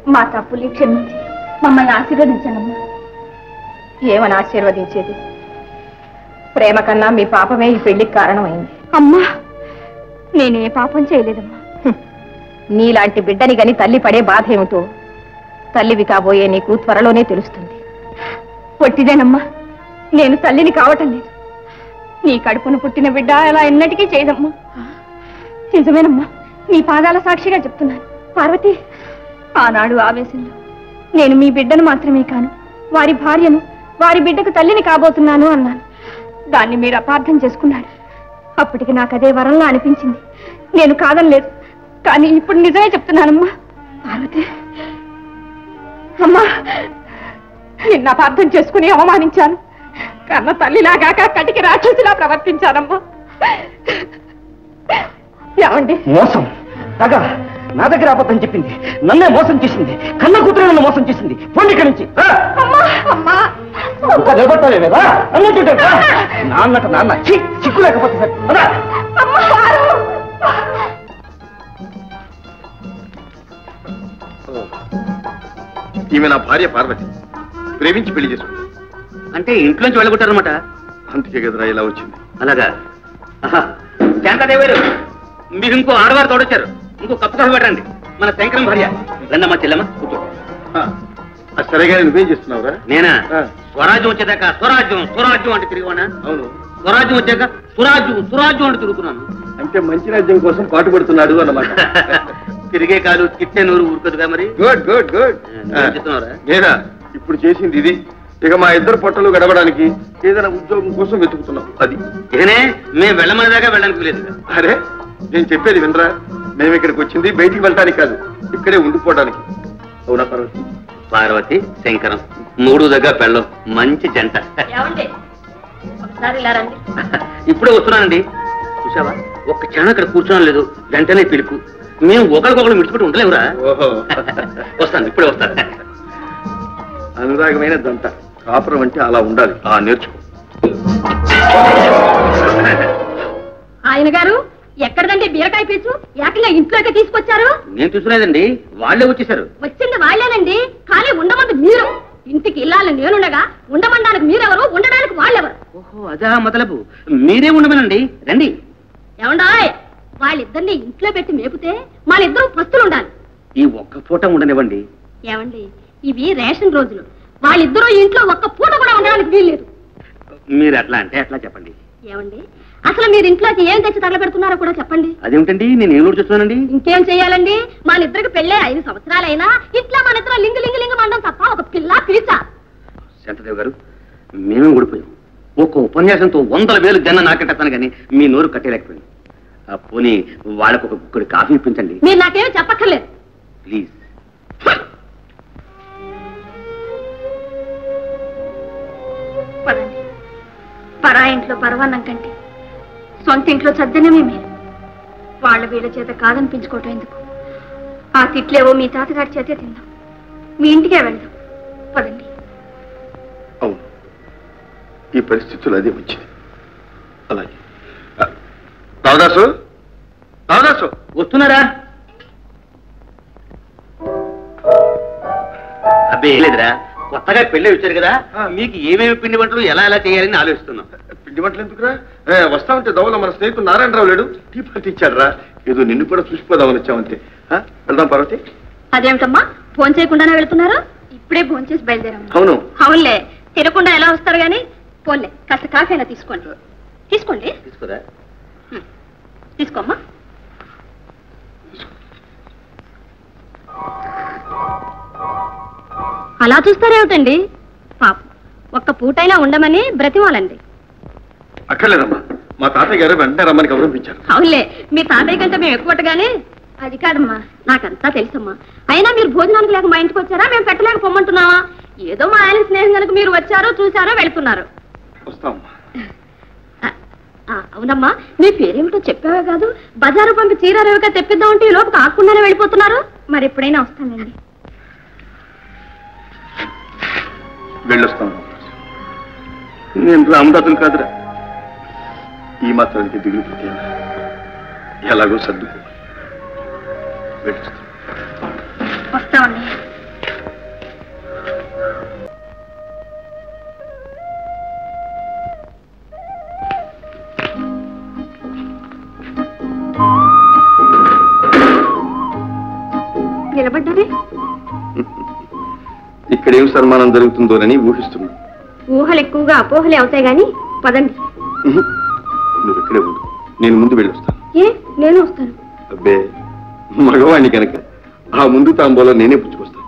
మా తప్పులు క్షమించి మమ్మల్ని ఆశీర్వదించండమ్మా. ఏమని ఆశీర్వదించేది? ప్రేమ కన్నా మీ పాపమే ఈ పెళ్లికి కారణమైంది. అమ్మా, నేనే పాపం చేయలేదమ్మా. నీలాంటి బిడ్డని గని తల్లి పడే బాధ ఏమిటో తల్లివి కాబోయే నీకు త్వరలోనే తెలుస్తుంది. పొట్టిదేనమ్మా, నేను తల్లిని కావటం లేదు. నీ కడుపున పుట్టిన బిడ్డ అలా ఎన్నటికీ చేయదమ్మా. నిజమేనమ్మా, నీ పాదాల సాక్షిగా చెప్తున్నాను. పార్వతి, ఆనాడు ఆవేశంలో నేను మీ బిడ్డను మాత్రమే కాను, వారి భార్యను, వారి బిడ్డకు తల్లిని కాబోతున్నాను అన్నాను. దాన్ని మీరు అపార్థం చేసుకున్నారు. అప్పటికి నాకు అదే వరంలా అనిపించింది. నేను కాదనలేదు, కానీ ఇప్పుడు నిజమే చెప్తున్నానమ్మా. పార్వతి అమ్మా, నిన్న అపార్థం చేసుకుని అవమానించాను. కన్న తల్లిలాగాక కటికి రాక్షసిలా ప్రవర్తించానమ్మా. ఏమండి? మోసం తగ నా దగ్గర అబద్ధం చెప్పింది, నన్నే మోసం చేసింది, కన్న కూతురు నన్ను మోసం చేసింది. పోండి ఇక్కడి నుంచి. నిలబడతావేదా అన్నట్టు నాన్నట నాన్న చిక్కు లేకపోతే సరే. ఈమె నా భార్య పార్వతి, ప్రేమించి పెళ్లి చేసుకుంది. అంటే ఇంట్లోంచి వెళ్ళగొట్టారనమాట. అందుకే కదరా ఇలా వచ్చింది. అలాగా? శాంతాదేవారు, మీరు ఇంకో ఆడవారు తోడొచ్చారు. ఇంకో కప్పు కాఫీ పెట్టండి. మన శంకరం భార్య. రండమ్మా చెల్లమ్మ, కూర్చో. సరేగా నువ్వేం చేస్తున్నావురా? నేనా? స్వరాజ్యం వచ్చేదాకా స్వరాజ్యం స్వరాజ్యం అంటే తిరిగివానా? అవును. స్వరాజ్యం వచ్చాక సురాజ్యం సురాజ్యం అంటే తిరుగుతున్నాను. అంటే మంచి రాజ్యం కోసం పాటు పడుతున్నాడు అన్నమాట. తిరిగే కాలు తిట్టే నూరు ఊరుకదుగా మరి. Good good good. చెప్తున్నారా? లేదా ఇప్పుడు చేసింది ఇది. ఇక మా ఇద్దరు పొట్టలు గడవడానికి ఏదైనా ఉద్యోగం కోసం వెతుకుతున్నాం. అది ఇదనే మేము వెళ్ళమని దాకా వెళ్ళడానికి లేదు. అరే, నేను చెప్పేది వినరా? మేము ఇక్కడికి వచ్చింది బయటికి వెళ్ళటానికి కాదు, ఇక్కడే ఉండిపోవడానికి. అవునా పార్వతి? పార్వతి శంకరం మూడు దగ్గర పెళ్ళం మంచి జంట. ఇప్పుడే వస్తున్నానండి. చూసావా, ఒక్క క్షణం ఇక్కడ కూర్చోడం లేదు, వెంటనే పిలుపు. మేము ఒకరికొకరు మిడిచిపెట్టి ఉండలేవురా. వస్తాను, ఇప్పుడే వస్తాను. అనురాగమైన దంట కాపురం అంటే అలా ఉండాలి. నేర్చుకో. ఆయన గారు ఎక్కడదండి బీరకాయ పీచు? ఏకంగా ఇంట్లోకి తీసుకొచ్చారు. నేను చూసుకునేదండి, వాళ్ళే వచ్చేసారు. వచ్చింది వాళ్ళేనండి, కానీ ఉండమంది మీరు. ఇంటికి ఇల్లాలని నేనుండగా ఉండమండానికి మీరెవరు, ఉండడానికి వాళ్ళెవరు? ఓహో, అదా మొదలపు. మీరే ఉండమనండి, రండి. ఏమండాయ్, వాళ్ళిద్దరిని ఇంట్లో పెట్టి మేపితే వాళ్ళిద్దరూ పస్తులు ఉండాలి. ఈ ఒక్క పూట ఉండనివ్వండి. ఏమండి, ఇవి రేషన్ రోజులు. వాళ్ళిద్దరూ ఇంట్లో ఒక్క పూట కూడా ఉండడానికి వీల్లేదు. మీరు అట్లా అంటే అట్లా చెప్పండి. ఏమండి, అసలు మీరు ఇంట్లోకి ఏం తెచ్చి తగలబెడుతున్నారో కూడా చెప్పండి. అదేమిటండి, నేను ఏం చూస్తున్నానండి. ఇంకేం చెయ్యాలండి, మన ఇద్దరికి పెళ్ళే 5 సంవత్సరాలైనా ఇట్లా మన ఇద్దరు లింగు లింగు లింగు మండం తప్ప ఒక పిల్ల పీచ. శాంతదేవ్ గారు, మేమే ఊడిపోయాం. ఒక్క ఉపన్యాసంతో 100,000 జనం నాకెట్టాను కానీ మీ నోరు కట్టేలేకపోయింది. పోనీ వాళ్ళకు ఒక గుక్కడి కాఫీ ఇప్పించండి. మీరు నాకేమీ చెప్పక్కర్లేదు, ప్లీజ్. పదండి. పరా ఇంట్లో పరవాన్నం కంటే సొంత ఇంట్లో చద్దనమే మీరు. వాళ్ళ వీళ్ళ చేత కాదనిపించుకోవటం ఎందుకు? ఆ తిట్లేవో మీ తాతగారి చేతే తిందాం, మీ ఇంటికే వెళ్దాం. పదండి. అవును, ఈ పరిస్థితులు అదే వచ్చింది. అలాగే. రావదాసు, రావదాసు వస్తున్నారా? అబ్బే లేదురా, కొత్తగా పెళ్ళి వచ్చారు కదా, మీకు ఏమేమి పిండి వంటలు ఎలా ఎలా చేయాలని ఆలోచిస్తున్నాం. పిండి వంటలు ఎందుకురా? వస్తా ఉంటే దవల మన స్నేహితుడు నారాయణరావు లేడు, టీ పార్టీ ఇచ్చాడు రా. ఏదో నిన్ను కూడా చూసిపోదామని వచ్చామంతే. వెళ్దాం పార్వతి. అదేమిటమ్మా, ఫోన్ చేయకుండానే వెళ్తున్నారు? ఇప్పుడే ఫోన్ చేసి బయలుదేరాము. అవును. అవునులే, తినకుండా ఎలా వస్తారు గాని. పోన్లే, కాస్త కాఫీ అయినా తీసుకోండి. తీసుకోండి. తీసుకురా. తీసుకోమ్మా. అలా చూస్తారేమిటండి? పాపం, ఒక్క పూటైనా ఉండమని బ్రతిమాలండి. అక్కర్లేదమ్మా, మా తాతయ్య గారు వెంటనే రమ్మని గౌరవించారు. అవునులే, మీ తాతయ్య కంటే మేము ఎక్కువగానే. అది కాదమ్మా, నాకంతా తెలుసమ్మా. అయినా మీరు భోజనానికి లేక మా ఇంటికి వచ్చారా? మేము పెట్టలేక పొమ్మంటున్నావా? ఏదో మా ఆయన స్నేహం కనుక మీరు వచ్చారో చూసారో వెళ్తున్నారు. వస్తామమ్మా. అవునమ్మా, మీ పేరేమిటో చెప్పావే కాదు. బజారు పంపి చీరారేవిగా తెప్పిద్దామంటే ఈ లోపు కాకుండానే వెళ్ళిపోతున్నారు. మరి ఎప్పుడైనా వస్తానండి. వెళ్ళొస్తాను. నేను రామదాసులు కాదురా, ఈ మాత్రానికి దిగులు పెట్టాను. ఎలాగో సర్దుకో. వస్తామండి. ఇక్కడేం సన్మానం జరుగుతుందోనని ఊహిస్తున్నా. ఊహలు ఎక్కువగా అపోహలే అవుతాయి గాని పదండి. నువ్వు ఇక్కడే ఉండు, నేను ముందు వెళ్ళొస్తాను. ఏ నేను వస్తాను. అబ్బే, మగవాణ్ణి కనుక ఆ ముందు తాంబూలో నేనే పుచ్చుకొస్తాను.